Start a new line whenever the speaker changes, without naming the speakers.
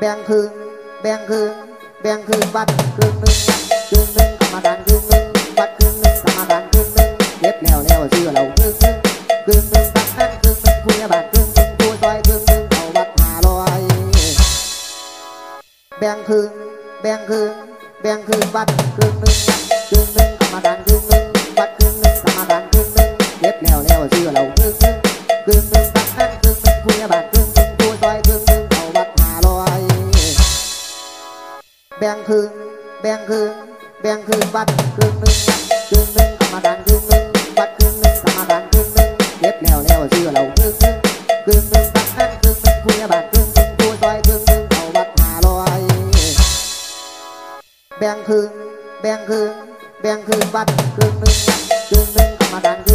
แบ่งครึ่งแบ่งครึ่งแบ่งครึ่งบัตรครึ่งหนึ่งครึ่งหนึ่งกรรมการครึ่งหนึ่งบัตรครึ่งหนึ่งกรรมการครึ่งหนึ่งเก็บแล้วเชื่อเราครึ่งหนึ่งครึ่งหนึ่งตักนั่นครึ่งหนึ่งผู้ยาบาลครึ่งหนึ่งผู้ซอยครึ่งหนึ่งเอาบัตร500แบ่งครึ่งแบ่งครึ่งแบ่งครึ่งบัตรครึ่งหนึ่งครึ่งหนึ่งกรรมการครึ่งหนึ่งบัตรครึ่งหนึ่งกรรมการครึ่งหนึ่งเก็บแล้วเชื่อเราครึ่งหนึ่งครึ่งหนึ่งตักนั่นครึ่งหนึ่งผู้ยาบาลครึ่งหนึ่งผู้ซอยครึ่งหนึ่งเอาบัตร500แบ่งครึ่งแบ่งครึ่งแบ่งครึ่งบัตรครึ่งหนึ่งครึ่งหนึ่งกรรมการครึ่งหนึ่งบัตรครึ่งหนึ่งกรรมการครึ่งหนึ่งเก็บแล้วเชื่อเราครึ่งหนึ่งครึ่งหนึ่งตักนั่นครึ่งหนึ่งผู้ยาบาลครึ่งหนึ่งผู้ซอยครึ่งหนึ่งเอาบัตร500แบ่งครึ่งแบ่งครึ่งแบ่งครึ่งบัตรครึ่งหนึ่งครึ่งหนึ่งกรรมการ